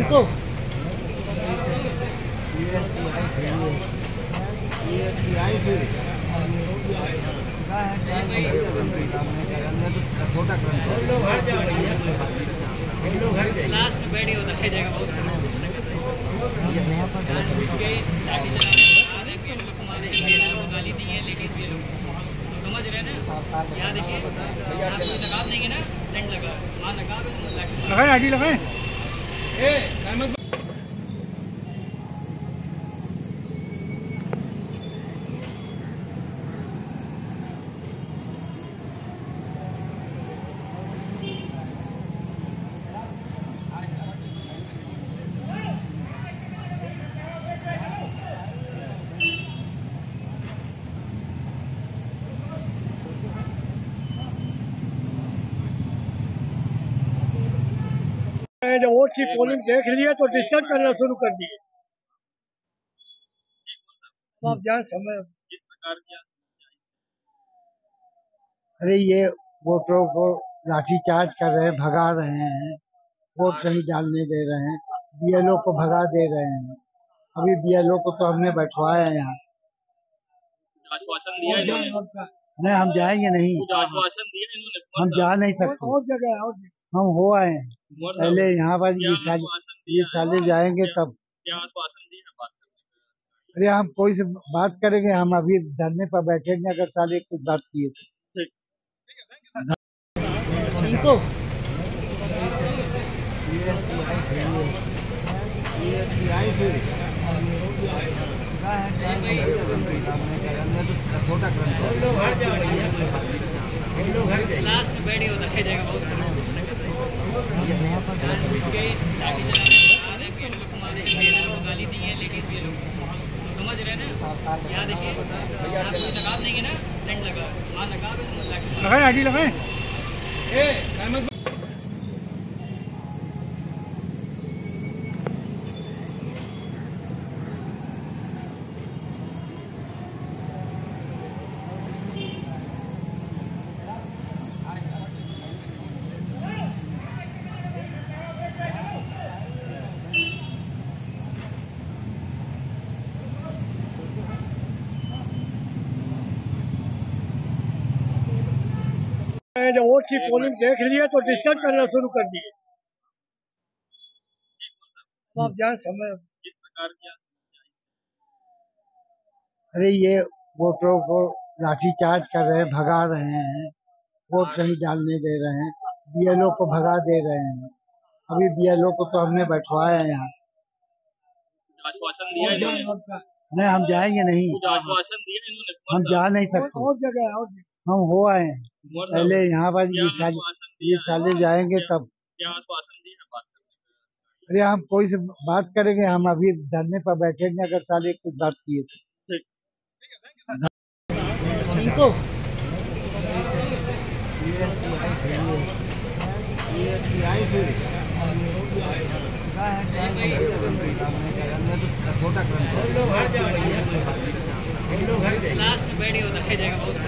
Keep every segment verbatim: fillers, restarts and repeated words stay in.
इनको लास्ट में बैठ होता है जगह बहुत गाली दी है लेकिन ये लोग समझ रहे हैं ना। यहाँ देखिए नकाब नहीं है ना, टेंट लगा वहाँ नकाब लगाए आईडी लगाए। जब वोट की पोलिंग देख लिया तो डिस्टर्ब करना शुरू कर दिए। तो आप जान समझ किस प्रकार की अरे ये वोटरों को लाठीचार्ज कर रहे हैं, भगा रहे हैं, वोट नहीं डालने दे रहे हैं, बीएलओ को भगा दे रहे हैं। अभी बीएलओ को तो हमने बैठवाया है यहाँ। आश्वासन दिया इन्होंने? नहीं, हम जाएंगे नहीं, आश्वासन दिया इन्होंने? हम जा नहीं सकते। और जगह और हम हो आए हैं पहले यहाँ पर, ये साले ये साले जाएंगे तब। क्या आश्वासन दिया बात करने? अरे हम कोई से बात करेंगे, हम अभी धरने पर बैठेंगे अगर साले कुछ बात किए तो। इनको लास्ट में बैठ होता है जगह बहुत गाली दी है लेकिन ये लोग समझ रहे हैं ना। यहाँ देखिए नकाब नहीं है ना, टेंट लगा वहाँ नकाब लगाए आईडी लगाए। जब वोट की पोलिंग देख लिया तो डिस्टर्ब करना शुरू कर दिए। तो आप जान समझ किस प्रकार की अरे ये वोटरों को लाठीचार्ज कर रहे हैं, भगा रहे हैं, वोट नहीं डालने दे रहे हैं, बीएलओ को भगा दे रहे हैं। अभी बीएलओ को तो हमने बैठवाया है यहाँ। आश्वासन दिया इन्होंने? नहीं, हम जाएंगे नहीं, आश्वासन दिया इन्होंने? हम जा नहीं सकते। और जगह और हम हो आए हैं पहले यहाँ पर, ये साले ये साले जाएंगे तब। क्या आश्वासन दिया बात करने? अरे हम कोई से बात करेंगे, हम अभी धरने पर बैठेंगे अगर साले कुछ बात किए तो। इनको लास्ट में बैठ होता है जगह बहुत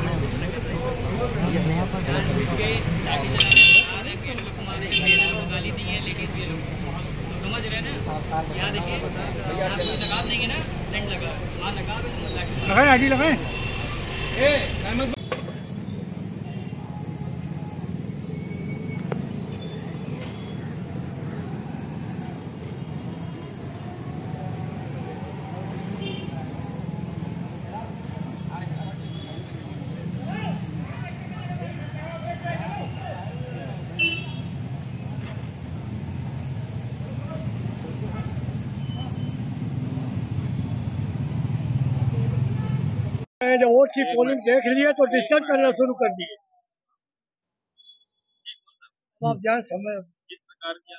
गाली दी है लेकिन ये लोग समझ रहे हैं ना। यहाँ देखिए नकाब नहीं है ना, टेंट लगा वहाँ नकाब लगाए आईडी लगाए। जब वोट की पोलिंग देख लिया तो डिस्टर्ब करना शुरू कर दिए। तो आप जान समझ किस प्रकार की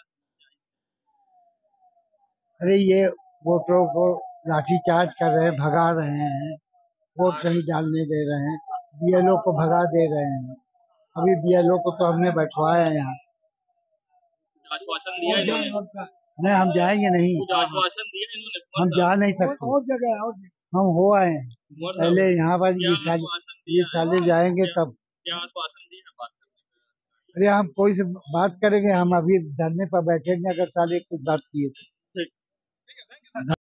अरे ये वोटरों को लाठीचार्ज कर रहे हैं, भगा रहे हैं, वोट नहीं डालने दे रहे हैं, बीएलओ को भगा दे रहे हैं। अभी बीएलओ को तो हमने बैठवाया है यहाँ। आश्वासन दिया इन्होंने? नहीं, हम जाएंगे नहीं, आश्वासन दिया इन्होंने? हम जा नहीं सकते। और जगह और हम हो आए हैं पहले यहाँ पर, ये साले ये साले जाएंगे तब। क्या आश्वासन दिया बात करने? अरे हम कोई से बात करेंगे, हम अभी धरने पर बैठेंगे अगर साले कुछ बात किए तो।